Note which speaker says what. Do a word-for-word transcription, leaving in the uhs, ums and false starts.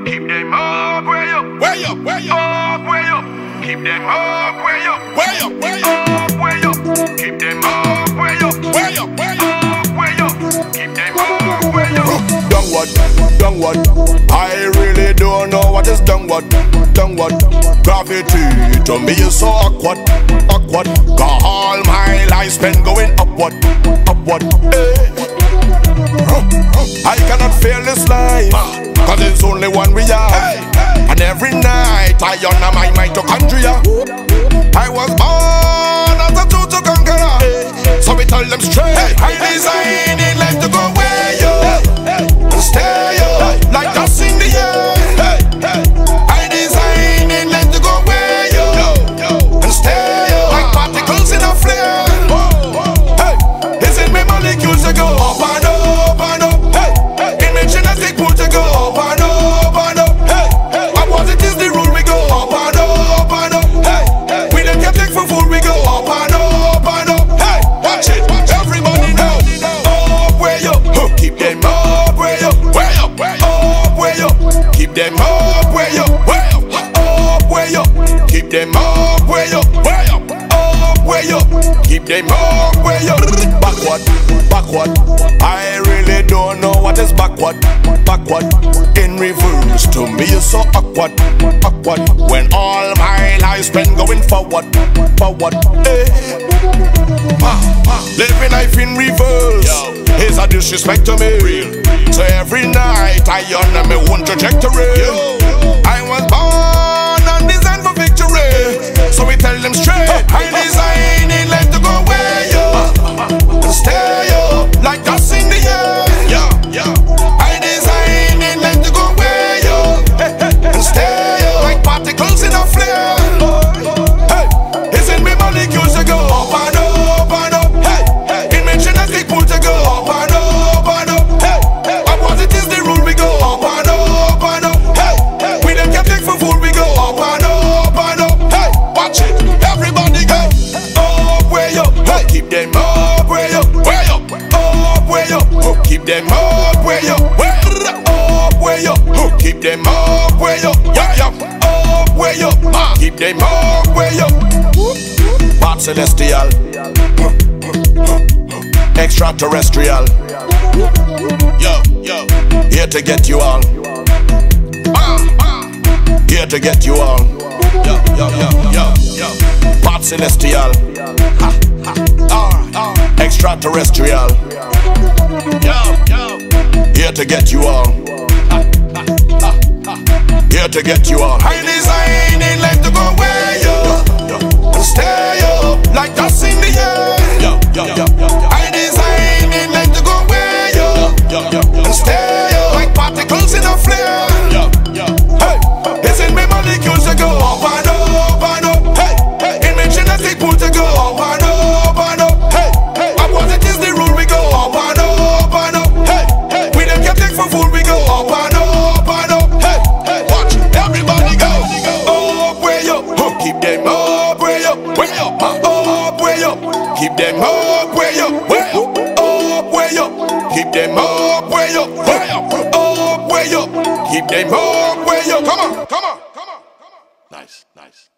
Speaker 1: Keep them up, way up, way up, way up, way up. Keep them up, way up, way up, way up, way up. Keep them up, way up, way up, way up, way up. Keep them up, way up.
Speaker 2: Downward, downward. I really don't know what is downward, downward. Gravity to me is so awkward, awkward. Got all my life spent going upward, upward. Hey. I cannot fail this life, cause it's only one we have. And every night I honor my mitochondria. I was born as a total conqueror, so we tell them straight. I designed it life to go where you and stay up like dust in the air. I designed it life to go where you and stay up like particles in a flare. Hey, it's in my molecules to go up and up and up. Hey, in my genetic pool to go up and up and up. Hey, and what it is the rule we go up and up and up. Hey, we don't get take for food we go up and up and up. Hey, watch it, everybody know. Up way up, keep them up way up, way up, up way up. Keep them up way up, way up, up way up. Keep them up way up, way up, up way up. Keep them up way up. Backward, backward. I really don't know what is backward, backward. In reverse to me is so awkward, awkward. When all my life spent going forward, forward. Hey. Ah, ah. Living life in reverse is a disrespect to me. Real. So every night I honor my own trajectory. Yo. I was born and designed for victory, so we tell them straight. I designed it life to go where you and stay up like dust in the air. Yeah, yeah. I designed it life to go where you and stay up like particles in a flare. Hey, it's in my molecules to go up and up and up. Hey, in my genetic pool to go up and up and up. Hey, and what it is the rule we go up and up and up. Hey, we don't get take for food we go up and up and up. Hey, watch it, everybody go up way up. Hey, keep them up way up, way up, up way up. Keep them up way up, way up, up way up. Keep them up way up, yeah, yeah, up way up. Keep them up way up. Part celestial, extraterrestrial. Yo, yo, here to get you all. Here to get you all. Yo, yo, yo, yo, yo. Part celestial, ha, ha, ah, extraterrestrial. Yo, yo, here to get you all. Ha, ha, ha, ha. Here to get you all. I designed it life to go where you and stay up like dust in the air. Yo, yo, yo, yo. I designed it life to go where you and stay up like particles in a flare. Yo, yo. Hey, it's in my molecules to go up and up and up. Hey, in my genetic pool to go up and up and up. Hey, and what it is the rule we go up and up and up. Hey, we don't get take for food we go up and up and up. Hey, watch everybody go up way up. Keep them up way up, way up, up way up. Keep them up way up, way up, up way up. Keep them up way up, way up, up way up. Keep them up way up. Come on, come on, come on, come on. Nice, nice.